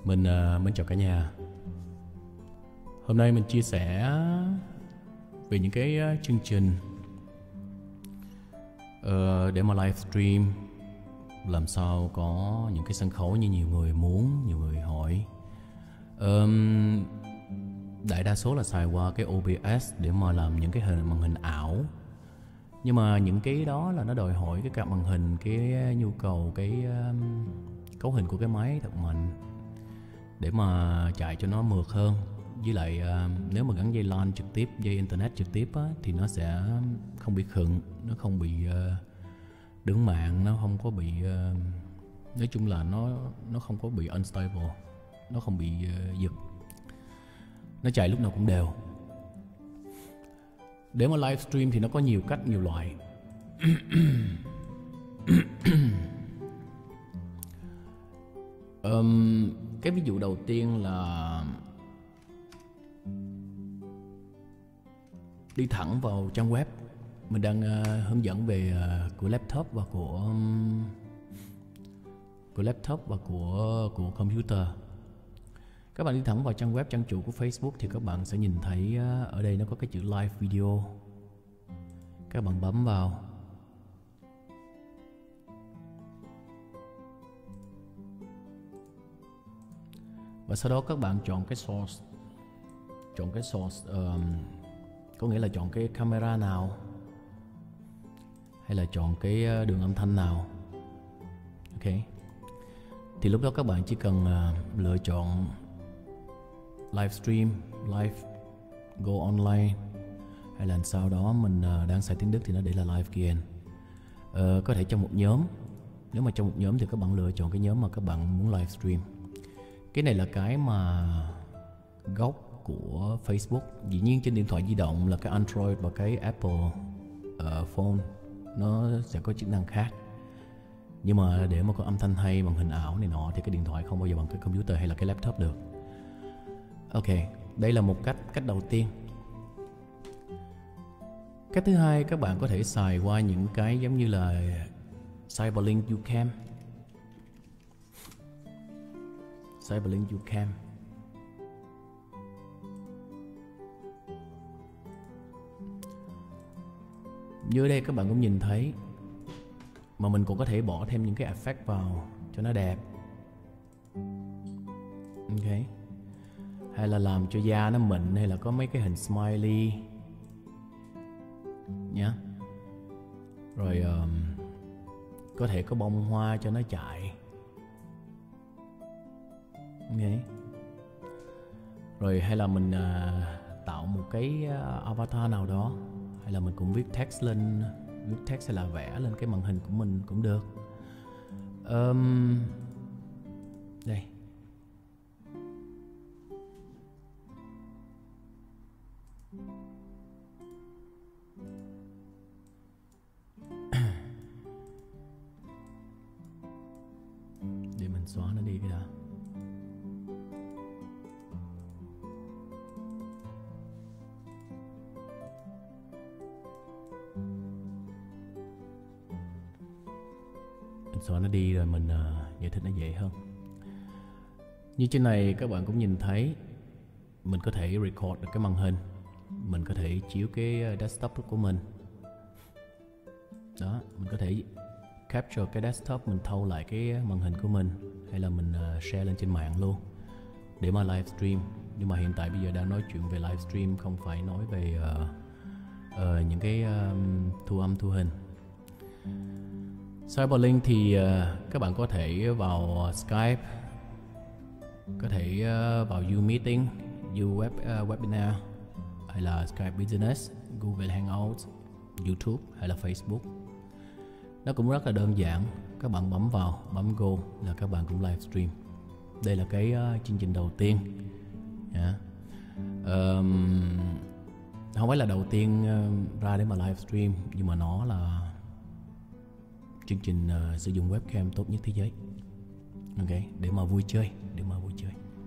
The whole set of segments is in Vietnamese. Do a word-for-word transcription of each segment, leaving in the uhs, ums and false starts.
Mình uh, mến chào cả nhà. Hôm nay mình chia sẻ về những cái uh, chương trình uh, để mà livestream làm sao có những cái sân khấu như nhiều người muốn, nhiều người hỏi. Um, đại đa số là xài qua cái o bê ét để mà làm những cái hình màn hình ảo. Nhưng mà những cái đó là nó đòi hỏi cái card màn hình, cái nhu cầu, cái um, cấu hình của cái máy thật mạnh để mà chạy cho nó mượt hơn. Với lại uh, nếu mà gắn dây LAN trực tiếp, dây internet trực tiếp á, thì nó sẽ không bị khựng, nó không bị uh, đứng mạng, nó không có bị uh, nói chung là nó nó không có bị unstable, nó không bị uh, giật, nó chạy lúc nào cũng đều. Để mà livestream thì nó có nhiều cách, nhiều loại. um, cái ví dụ đầu tiên là đi thẳng vào trang web. Mình đang uh, hướng dẫn về uh, của laptop và của um, của laptop và của của computer. Các bạn đi thẳng vào trang web, trang chủ của Facebook thì các bạn sẽ nhìn thấy uh, ở đây nó có cái chữ live video. Các bạn bấm vào. Và sau đó các bạn chọn cái source. Chọn cái source um, có nghĩa là chọn cái camera nào hay là chọn cái đường âm thanh nào. Ok. Thì lúc đó các bạn chỉ cần uh, lựa chọn livestream, live, go online, hay là sau đó mình uh, đang xài tiếng Đức thì nó để là live again. Uh, có thể trong một nhóm. Nếu mà trong một nhóm thì các bạn lựa chọn cái nhóm mà các bạn muốn livestream. Cái này là cái mà gốc của Facebook. Dĩ nhiên trên điện thoại di động là cái Android và cái Apple uh, phone nó sẽ có chức năng khác. Nhưng mà để mà có âm thanh hay, màn hình ảo này nọ thì cái điện thoại không bao giờ bằng cái computer hay là cái laptop được. Ok, đây là một cách, cách đầu tiên. Cách thứ hai, các bạn có thể xài qua những cái giống như là Cyberlink UCam. Cyberlink UCam. Như đây các bạn cũng nhìn thấy. Mà mình cũng có thể bỏ thêm những cái effect vào cho nó đẹp. Ok. Hay là làm cho da nó mịn, hay là có mấy cái hình smiley nhá. Yeah. Rồi um, có thể có bông hoa cho nó chạy. Ok. Rồi hay là mình uh, tạo một cái uh, avatar nào đó, hay là mình cũng viết text lên, viết text hay là vẽ lên cái màn hình của mình cũng được. um, Đây. Để mình xóa nó đi cái đã. Mình xóa nó đi rồi mình uh, giải thích nó dễ hơn. Như trên này các bạn cũng nhìn thấy, mình có thể record được cái màn hình, mình có thể chiếu cái desktop của mình. Đó, mình có thể capture cái desktop, mình thâu lại cái màn hình của mình, hay là mình uh, share lên trên mạng luôn để mà livestream. Nhưng mà hiện tại bây giờ đang nói chuyện về livestream, không phải nói về uh, uh, những cái um, thu âm thu hình. Cyberlink thì uh, các bạn có thể vào uh, Skype, có thể uh, vào Zoom Meeting, Zoom web, uh, Webinar, hay là Skype Business, Google Hangouts, YouTube hay là Facebook. Nó cũng rất là đơn giản. Các bạn bấm vào, bấm Go là các bạn cũng livestream. Đây là cái uh, chương trình đầu tiên. Yeah. Um, không phải là đầu tiên uh, ra để mà livestream, nhưng mà nó là chương trình uh, sử dụng webcam tốt nhất thế giới. Ok, để mà vui chơi, để mà vui chơi.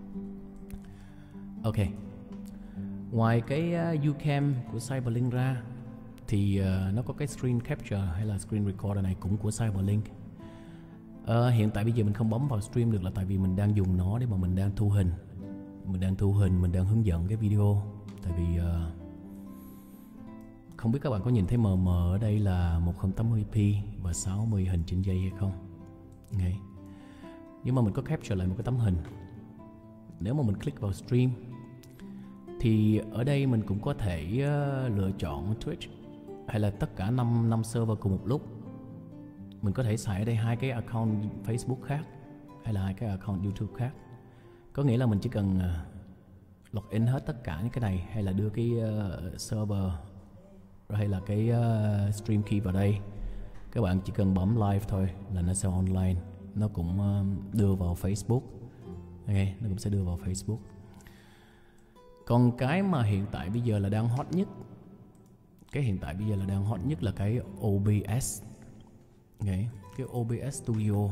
Ok. Ngoài cái uh, UCam của Cyberlink ra thì uh, nó có cái screen capture hay là screen recorder này cũng của Cyberlink. uh, hiện tại bây giờ mình không bấm vào stream được là tại vì mình đang dùng nó để mà mình đang thu hình. Mình đang thu hình, mình đang hướng dẫn cái video. Tại vì uh, không biết các bạn có nhìn thấy mờ mờ ở đây là một không tám mươi p và sáu mươi hình trên giây hay không. Okay. Nhưng mà mình có capture lại một cái tấm hình. Nếu mà mình click vào stream thì ở đây mình cũng có thể uh, lựa chọn Twitch hay là tất cả năm năm server cùng một lúc. Mình có thể xài ở đây hai cái account Facebook khác hay là hai cái account YouTube khác. Có nghĩa là mình chỉ cần uh, login hết tất cả những cái này hay là đưa cái uh, server hay là cái uh, stream key vào đây. Các bạn chỉ cần bấm live thôi là nó sẽ online. Nó cũng uh, đưa vào Facebook. Ok, nó cũng sẽ đưa vào Facebook. Còn cái mà hiện tại bây giờ là đang hot nhất, cái hiện tại bây giờ là đang hot nhất là cái o bê ét. Okay. Cái o bê ét Studio.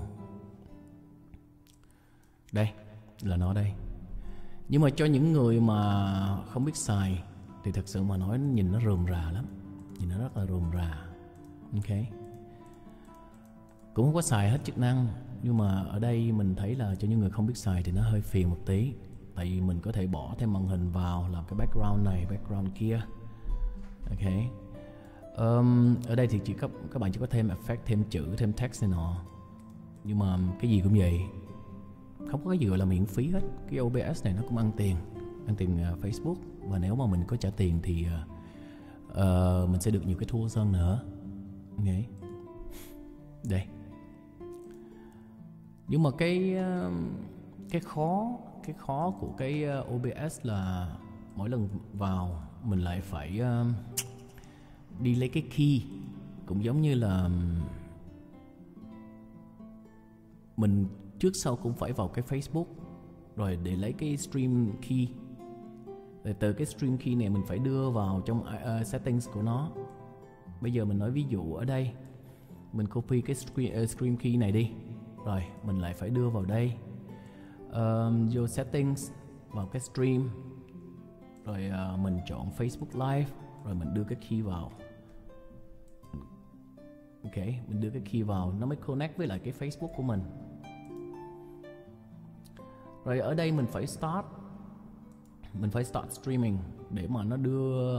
Đây, là nó đây. Nhưng mà cho những người mà không biết xài thì thật sự mà nói nhìn nó rườm rà lắm. Nhìn nó rất là rườm rà. Ok. Cũng không có xài hết chức năng. Nhưng mà ở đây mình thấy là cho những người không biết xài thì nó hơi phiền một tí. Tại vì mình có thể bỏ thêm màn hình vào, làm cái background này, background kia. Ok. Um, ở đây thì chỉ các, các bạn chỉ có thêm effect, thêm chữ, thêm text này nọ. Nhưng mà cái gì cũng vậy, không có cái gì gọi là miễn phí hết. Cái o bê ét này nó cũng ăn tiền, ăn tiền uh, Facebook. Và nếu mà mình có trả tiền thì uh, uh, mình sẽ được nhiều cái tools hơn nữa. Okay. Đây. Nhưng mà cái uh, cái khó cái khó của cái uh, o bê ét là mỗi lần vào mình lại phải uh, đi lấy cái key. Cũng giống như là mình trước sau cũng phải vào cái Facebook rồi để lấy cái stream key. Rồi từ cái stream key này mình phải đưa vào trong uh, settings của nó. Bây giờ mình nói ví dụ ở đây mình copy cái stream, uh, stream key này đi. Rồi mình lại phải đưa vào đây, uh, vô settings, vào cái stream. Rồi uh, mình chọn Facebook Live. Rồi mình đưa cái key vào. Ok, mình đưa cái key vào nó mới connect với lại cái Facebook của mình. Rồi ở đây mình phải start Mình phải start streaming để mà nó đưa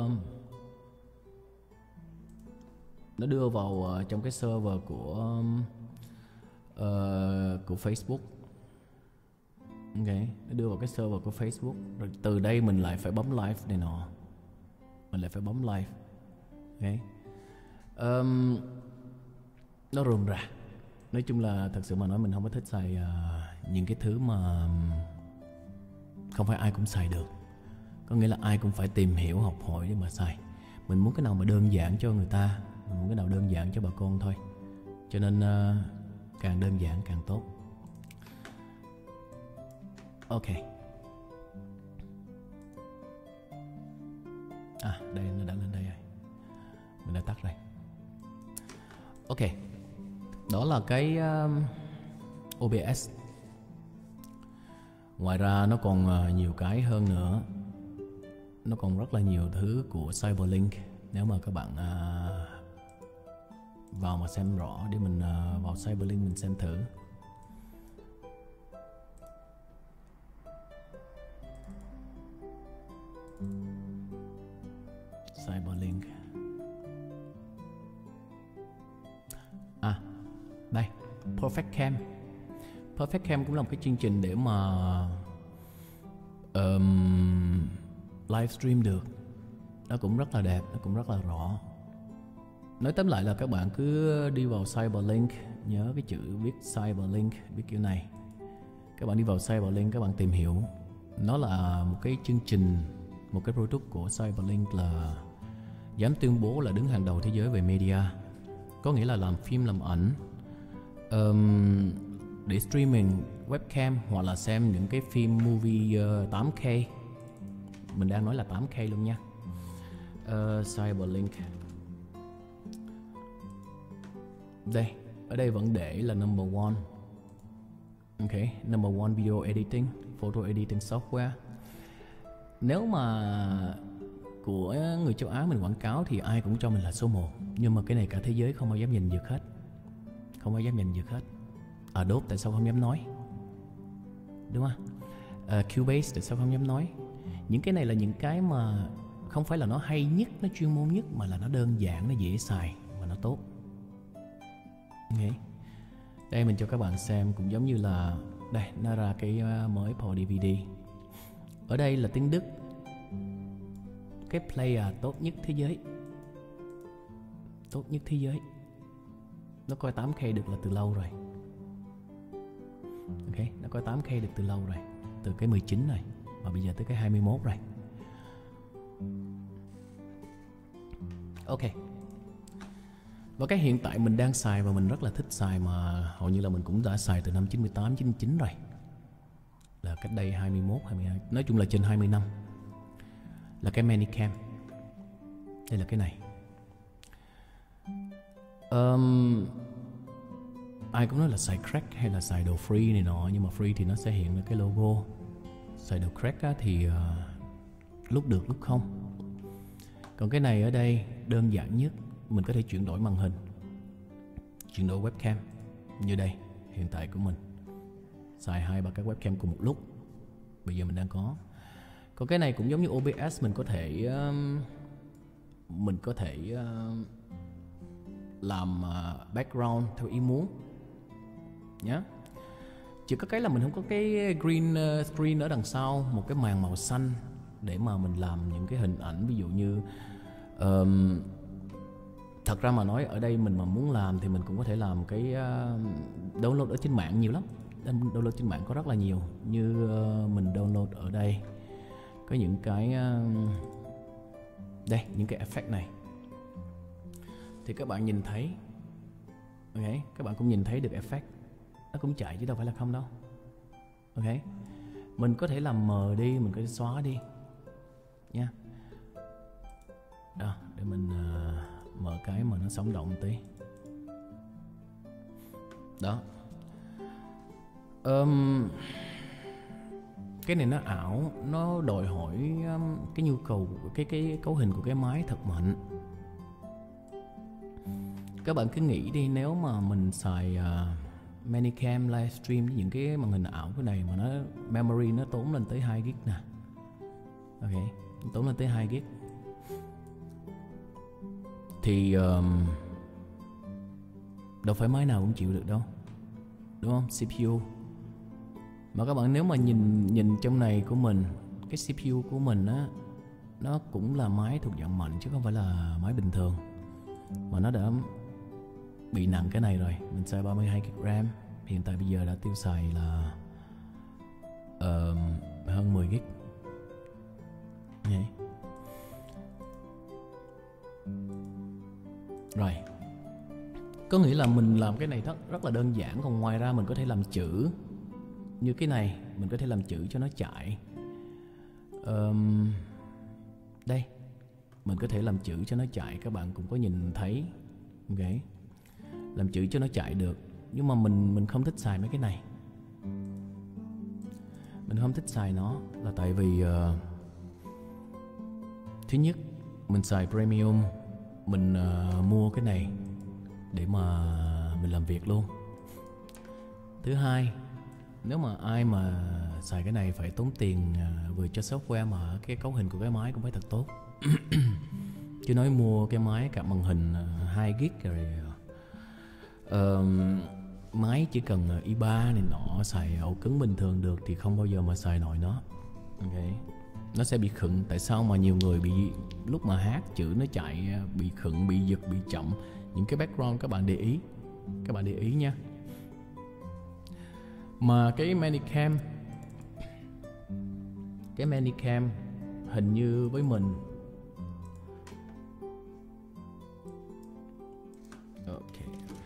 Nó đưa vào uh, trong cái server của uh, Của Facebook. Ok, nó đưa vào cái server của Facebook. Rồi từ đây mình lại phải bấm live này nọ. Mình lại phải bấm live. Ok. um, Nó rườm rà. Nói chung là thật sự mà nói mình không có thích xài uh, những cái thứ mà không phải ai cũng xài được. Có nghĩa là ai cũng phải tìm hiểu, học hỏi để mà xài. Mình muốn cái nào mà đơn giản cho người ta, mình muốn cái nào đơn giản cho bà con thôi. Cho nên uh, càng đơn giản càng tốt. Ok. À đây, nó đã lên đây rồi. Mình đã tắt rồi. Ok. Đó là cái um, o bê ét. Ngoài ra nó còn uh, nhiều cái hơn nữa. Nó còn rất là nhiều thứ của Cyberlink. Nếu mà các bạn uh, vào mà xem rõ để mình uh, vào Cyberlink mình xem thử. Cyberlink. À, đây, Perfect Cam. Perfect Cam cũng là một cái chương trình để mà um, livestream được. Nó cũng rất là đẹp, nó cũng rất là rõ. Nói tóm lại là các bạn cứ đi vào Cyberlink, nhớ cái chữ viết Cyberlink, viết kiểu này. Các bạn đi vào Cyberlink, các bạn tìm hiểu. Nó là một cái chương trình, một cái product của Cyberlink là dám tuyên bố là đứng hàng đầu thế giới về media. Có nghĩa là làm phim, làm ảnh, um, để streaming, webcam hoặc là xem những cái phim movie uh, tám K. Mình đang nói là tám K luôn nha. uh, Cyberlink. Đây, ở đây vẫn để là number one. Ok, number one video editing, photo editing software. Nếu mà của người châu Á mình quảng cáo thì ai cũng cho mình là số một. Nhưng mà cái này cả thế giới không ai dám nhìn giật hết. Không ai dám nhìn giật hết. Adobe tại sao không dám nói, đúng không? uh, Cubase tại sao không dám nói? Những cái này là những cái mà không phải là nó hay nhất, nó chuyên môn nhất, mà là nó đơn giản, nó dễ xài và nó tốt. Okay. Đây mình cho các bạn xem cũng giống như là đây, nó ra cái mới Power đê vê đê. Ở đây là tiếng Đức, cái player tốt nhất thế giới, tốt nhất thế giới. Nó coi tám K được là từ lâu rồi. Ok, nó coi tám K được từ lâu rồi, từ cái mười chín này, và bây giờ tới cái hai mươi mốt rồi. Ok. Và cái hiện tại mình đang xài và mình rất là thích xài, mà hầu như là mình cũng đã xài từ năm chín mươi tám, chín mươi chín rồi, là cách đây hai mươi mốt, hai mươi hai, nói chung là trên hai mươi năm, là cái Manicam. Đây là cái này. um, Ai cũng nói là xài crack hay là xài đồ free này nọ, nhưng mà free thì nó sẽ hiện là cái logo. Xài đồ crack á, thì uh, lúc được lúc không. Còn cái này ở đây đơn giản nhất, mình có thể chuyển đổi màn hình, chuyển đổi webcam. Như đây, hiện tại của mình xài hai ba cái webcam cùng một lúc, bây giờ mình đang có. Còn cái này cũng giống như ô bê ét, mình có thể um, mình có thể uh, làm uh, background theo ý muốn nhé. Chỉ có cái là mình không có cái green uh, screen ở đằng sau, một cái màn màu xanh để mà mình làm những cái hình ảnh. Ví dụ như um, thật ra mà nói ở đây mình mà muốn làm thì mình cũng có thể làm cái uh, download ở trên mạng nhiều lắm. Download trên mạng có rất là nhiều. Như uh, mình download ở đây có những cái uh, đây, những cái effect này thì các bạn nhìn thấy. Ok, các bạn cũng nhìn thấy được effect, nó cũng chạy chứ đâu phải là không đâu. Ok, mình có thể làm mờ đi, mình có thể xóa đi nha. Đó, để mình uh, mở cái mà nó sống động một tí. Đó. Um, cái này nó ảo, nó đòi hỏi um, cái nhu cầu, cái cái cấu hình của cái máy thật mạnh. Các bạn cứ nghĩ đi, nếu mà mình xài uh, Manicam livestream với những cái màn hình ảo cái này mà nó memory nó tốn lên tới hai gi-ga-bai nè. Ok, nó tốn lên tới hai gi-ga-bai thì um, đâu phải máy nào cũng chịu được đâu, đúng không? xê pê u. Mà các bạn nếu mà nhìn nhìn trong này của mình, cái xê pê u của mình á, nó cũng là máy thuộc dạng mạnh chứ không phải là máy bình thường. Mà nó đã bị nặng cái này rồi. Mình xài ba mươi hai gi-ga-bai RAM, hiện tại bây giờ đã tiêu xài là uh, hơn mười gi-ga-bai. Vậy. Rồi, có nghĩa là mình làm cái này rất, rất là đơn giản. Còn ngoài ra mình có thể làm chữ. Như cái này, mình có thể làm chữ cho nó chạy. um, Đây, mình có thể làm chữ cho nó chạy. Các bạn cũng có nhìn thấy. Ok, làm chữ cho nó chạy được. Nhưng mà mình mình không thích xài mấy cái này. Mình không thích xài nó là tại vì uh, thứ nhất, mình xài premium. Mình uh, mua cái này để mà mình làm việc luôn. Thứ hai, nếu mà ai mà xài cái này phải tốn tiền uh, vừa cho software mà cái cấu hình của cái máy cũng phải thật tốt. Chứ nói mua cái máy cả màn hình uh, hai gi-ga-bai rồi uh, máy chỉ cần uh, i ba này nọ, xài ổ cứng bình thường được thì không bao giờ mà xài nổi nó. Ok, nó sẽ bị khựng. Tại sao mà nhiều người bị lúc mà hát chữ nó chạy bị khựng, bị giật, bị chậm. Những cái background các bạn để ý, các bạn để ý nha. Mà cái Manicam, cái Manicam hình như với mình, ok,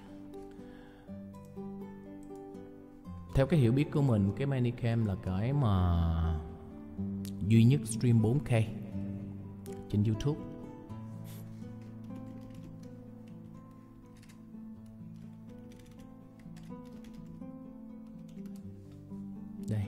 theo cái hiểu biết của mình, cái Manicam là cái mà duy nhất stream bốn K trên YouTube. Đây,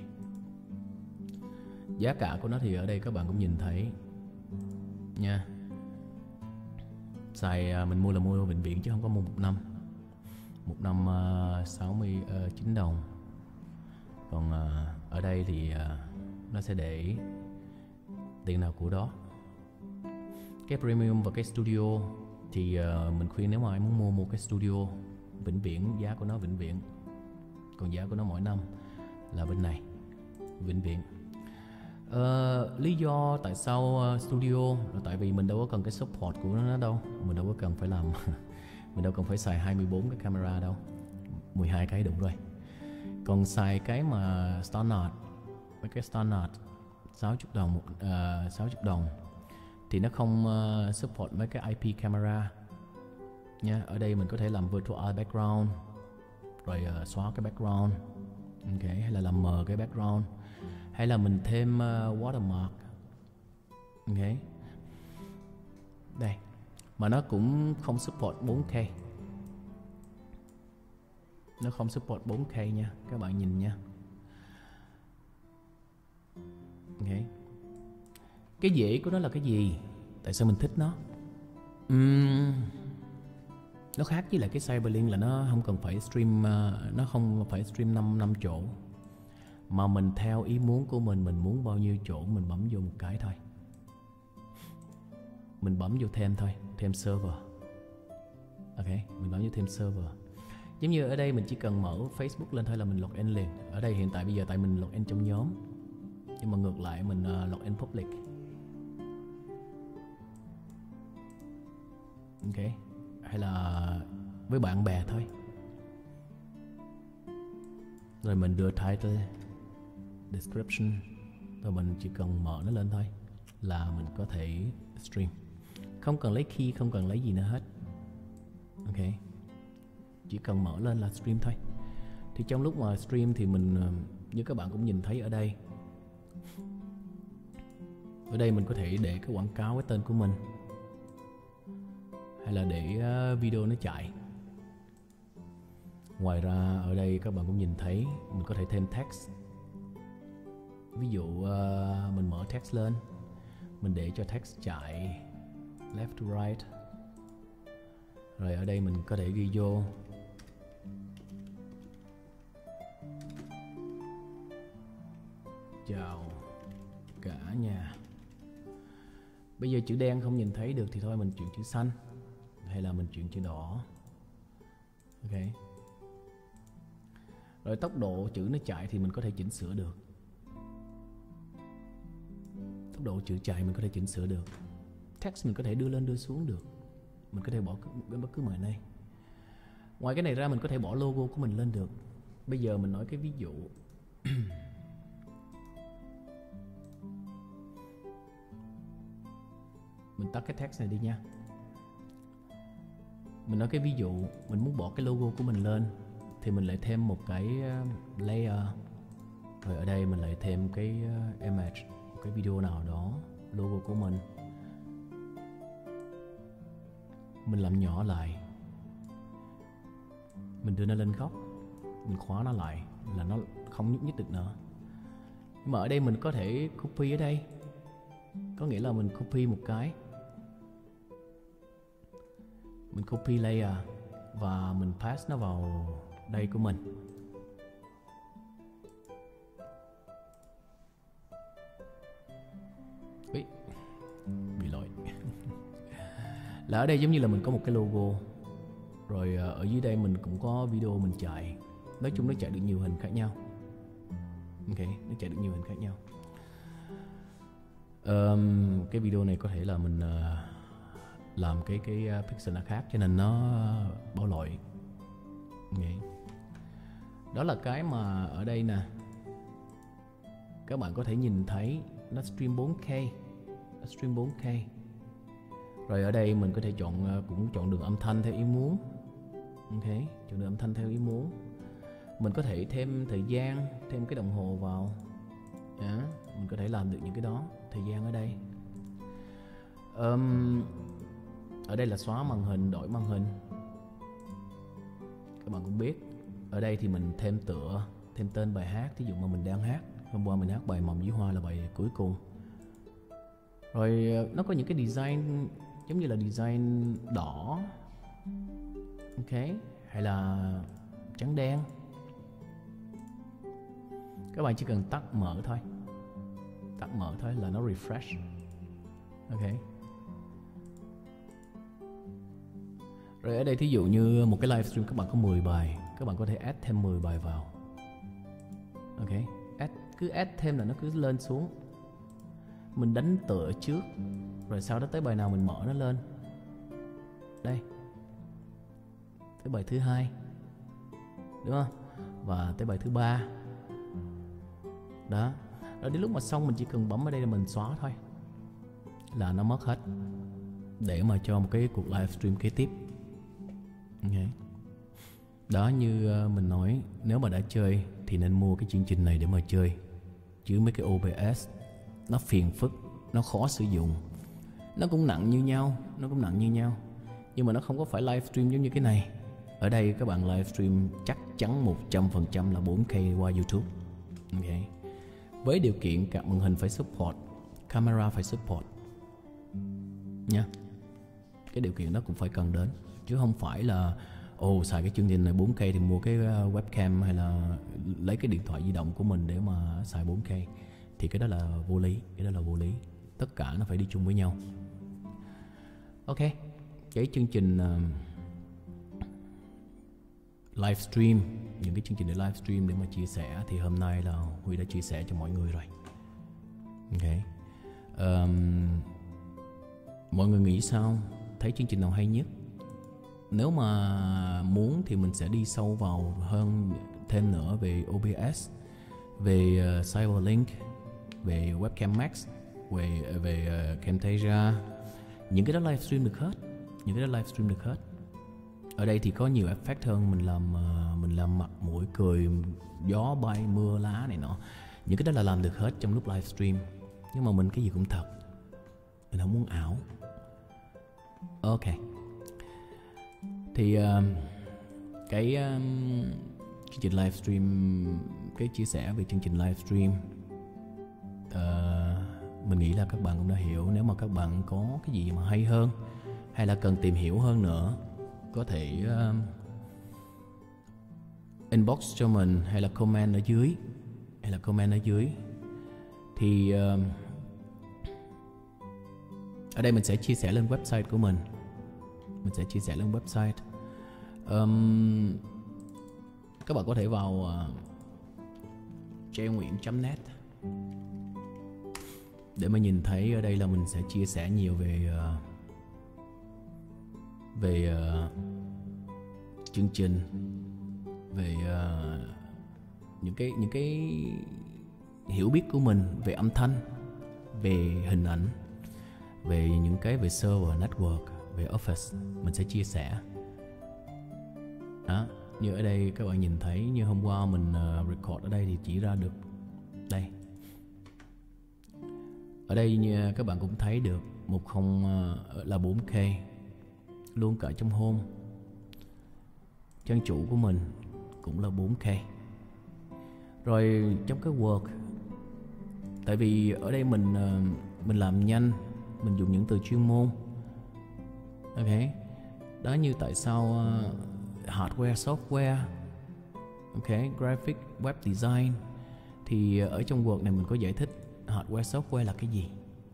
giá cả của nó thì ở đây các bạn cũng nhìn thấy nha. Xài mình mua là mua ở bệnh viện chứ không có mua một năm. một năm uh, sáu mươi chín đồng. Còn uh, ở đây thì uh, nó sẽ để tiền nào của đó. Cái premium và cái studio thì uh, mình khuyên nếu mà ai muốn mua một cái studio vĩnh viễn, giá của nó vĩnh viễn, còn giá của nó mỗi năm là bên này vĩnh viễn. Uh, lý do tại sao uh, studio là tại vì mình đâu có cần cái support của nó đâu, mình đâu có cần phải làm mình đâu cần phải xài hai mươi bốn cái camera đâu, mười hai cái đủ rồi. Còn xài cái mà standard, mấy cái standard sáu mươi đồng, uh, sáu mươi đồng thì nó không uh, support mấy cái i pê camera nha. Ở đây mình có thể làm virtual background rồi uh, xóa cái background, ok, hay là làm mờ cái background, hay là mình thêm uh, watermark, ok. Đây, mà nó cũng không support bốn K, nó không support bốn K nha, các bạn nhìn nha, ok. Cái dễ của nó là cái gì? Tại sao mình thích nó? Uhm, nó khác với lại cái Cyberlink là nó không cần phải stream, uh, nó không phải stream năm năm chỗ, mà mình theo ý muốn của mình, mình muốn bao nhiêu chỗ mình bấm vô một cái thôi, mình bấm vô thêm thôi, thêm server, ok, mình bấm vô thêm server. Giống như ở đây mình chỉ cần mở Facebook lên thôi là mình login liền. Ở đây hiện tại bây giờ tại mình login trong nhóm, nhưng mà ngược lại mình uh, login public, ok, hay là với bạn bè thôi. Rồi mình đưa title, description, rồi mình chỉ cần mở nó lên thôi là mình có thể stream, không cần lấy key, không cần lấy gì nữa hết, ok, chỉ cần mở lên là stream thôi. Thì trong lúc mà stream thì mình, như các bạn cũng nhìn thấy ở đây, ở đây mình có thể để cái quảng cáo với tên của mình, hay là để video nó chạy. Ngoài ra ở đây các bạn cũng nhìn thấy mình có thể thêm text. Ví dụ uh, mình mở text lên, mình để cho text chạy left to right. Rồi ở đây mình có thể ghi vô chào cả nhà. Bây giờ chữ đen không nhìn thấy được thì thôi mình chuyển chữ xanh, hay là mình chuyển chữ đỏ, ok. Rồi tốc độ chữ nó chạy thì mình có thể chỉnh sửa được, tốc độ chữ chạy mình có thể chỉnh sửa được. Text mình có thể đưa lên đưa xuống được, mình có thể bỏ bên bất cứ mời này. Ngoài cái này ra mình có thể bỏ logo của mình lên được. Bây giờ mình nói cái ví dụ mình tắt cái text này đi nha. Mình nói cái ví dụ mình muốn bỏ cái logo của mình lên thì mình lại thêm một cái layer, rồi ở đây mình lại thêm cái image, cái video nào đó, logo của mình. Mình làm nhỏ lại, mình đưa nó lên góc, mình khóa nó lại là nó không nhúc nhích được nữa. Nhưng mà ở đây mình có thể copy ở đây, có nghĩa là mình copy một cái, mình copy layer và mình pass nó vào đây của mình. Ý, bị lỗi là ở đây giống như là mình có một cái logo, rồi ở dưới đây mình cũng có video mình chạy. Nói chung nó chạy được nhiều hình khác nhau, ok, nó chạy được nhiều hình khác nhau. Um, cái video này có thể là mình uh, làm cái cái uh, pixel nó khác cho nên nó uh, báo lỗi. Okay. Đó là cái mà ở đây nè, các bạn có thể nhìn thấy nó stream bốn K, nó stream bốn K. Rồi ở đây mình có thể chọn uh, cũng chọn đường âm thanh theo ý muốn, ok, chọn đường âm thanh theo ý muốn. Mình có thể thêm thời gian, thêm cái đồng hồ vào, yeah, mình có thể làm được những cái đó. Thời gian ở đây, um, ở đây là xóa màn hình, đổi màn hình. Các bạn cũng biết, ở đây thì mình thêm tựa, thêm tên bài hát. Thí dụ mà mình đang hát, hôm qua mình hát bài Mầm Dưới Hoa là bài cuối cùng. Rồi nó có những cái design giống như là design đỏ, ok, hay là trắng đen. Các bạn chỉ cần tắt mở thôi, tắt mở thôi là nó refresh. Ok. Rồi ở đây thí dụ như một cái livestream các bạn có mười bài, các bạn có thể add thêm mười bài vào. Ok, add, cứ add thêm là nó cứ lên xuống. Mình đánh tựa trước, rồi sau đó tới bài nào mình mở nó lên. Đây, tới bài thứ hai, đúng không? Và tới bài thứ ba. Đó. Rồi đến lúc mà xong mình chỉ cần bấm ở đây là mình xóa thôi, là nó mất hết, để mà cho một cái cuộc livestream kế tiếp. Okay. Đó, như mình nói, nếu mà đã chơi thì nên mua cái chương trình này để mà chơi. Chứ mấy cái o bê ét nó phiền phức, nó khó sử dụng, nó cũng nặng như nhau, nó cũng nặng như nhau. Nhưng mà nó không có phải livestream giống như cái này. Ở đây các bạn livestream chắc chắn một trăm phần trăm là bốn K qua YouTube. Okay. Với điều kiện cả màn hình phải support, camera phải support nha. Cái điều kiện đó cũng phải cần đến, chứ không phải là ồ oh, xài cái chương trình này bốn K thì mua cái webcam hay là lấy cái điện thoại di động của mình để mà xài bốn K, thì cái đó là vô lý, cái đó là vô lý. Tất cả nó phải đi chung với nhau. Ok, cái chương trình uh, livestream, những cái chương trình để livestream để mà chia sẻ thì hôm nay là Huy đã chia sẻ cho mọi người rồi. Ok, um, mọi người nghĩ sao? Thấy chương trình nào hay nhất? Nếu mà muốn thì mình sẽ đi sâu vào hơn thêm nữa về o bê ét, về uh, Cyberlink, về Webcam Max, về về uh, Camtasia. Những cái đó livestream được hết, những cái đó livestream được hết. Ở đây thì có nhiều effect hơn, mình làm uh, mình làm mặt mũi cười, gió bay, mưa lá này nọ. Những cái đó là làm được hết trong lúc livestream. Nhưng mà mình cái gì cũng thật, mình không muốn ảo. Ok. Thì uh, cái um, chương trình livestream, cái chia sẻ về chương trình livestream, uh, mình nghĩ là các bạn cũng đã hiểu. Nếu mà các bạn có cái gì mà hay hơn hay là cần tìm hiểu hơn nữa, có thể uh, inbox cho mình hay là comment ở dưới, hay là comment ở dưới. Thì uh, ở đây mình sẽ chia sẻ lên website của mình. Mình sẽ chia sẻ lên website. Um, các bạn có thể vào uh, jaynguyen chấm net để mà nhìn thấy. Ở đây là mình sẽ chia sẻ nhiều về uh, về uh, chương trình, về uh, những cái những cái hiểu biết của mình về âm thanh, về hình ảnh, về những cái về server, network, về office, mình sẽ chia sẻ. Đó, như ở đây các bạn nhìn thấy, như hôm qua mình uh, record ở đây thì chỉ ra được đây. Ở đây như các bạn cũng thấy được một không uh, là bốn K luôn cả trong home. Trang chủ của mình cũng là bốn K. Rồi trong cái work, tại vì ở đây mình uh, mình làm nhanh, mình dùng những từ chuyên môn. Ok, đó, như tại sao uh, hardware, software, ok, graphic, web design, thì ở trong Word này mình có giải thích hardware, software là cái gì.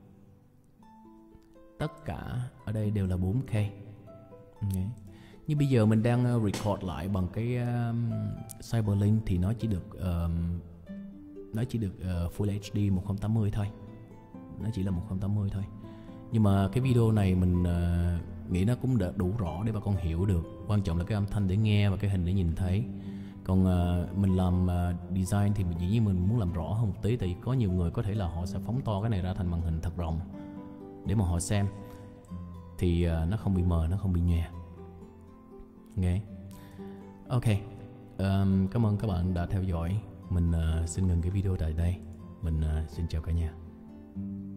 Tất cả ở đây đều là bốn K. Okay. Như bây giờ mình đang record lại bằng cái um, Cyberlink thì nó chỉ được um, nó chỉ được uh, Full hát đê một không tám không thôi. Nó chỉ là một không tám không thôi. Nhưng mà cái video này mình uh, nghĩ nó cũng đã đủ rõ để bà con hiểu được. Quan trọng là cái âm thanh để nghe và cái hình để nhìn thấy. Còn uh, mình làm uh, design thì dĩ nhiên mình muốn làm rõ hơn một tí. Tại vì có nhiều người có thể là họ sẽ phóng to cái này ra thành màn hình thật rộng để mà họ xem, thì uh, nó không bị mờ, nó không bị nhòe. Ok, ok. Um, cảm ơn các bạn đã theo dõi. Mình uh, xin ngừng cái video tại đây. Mình uh, xin chào cả nhà.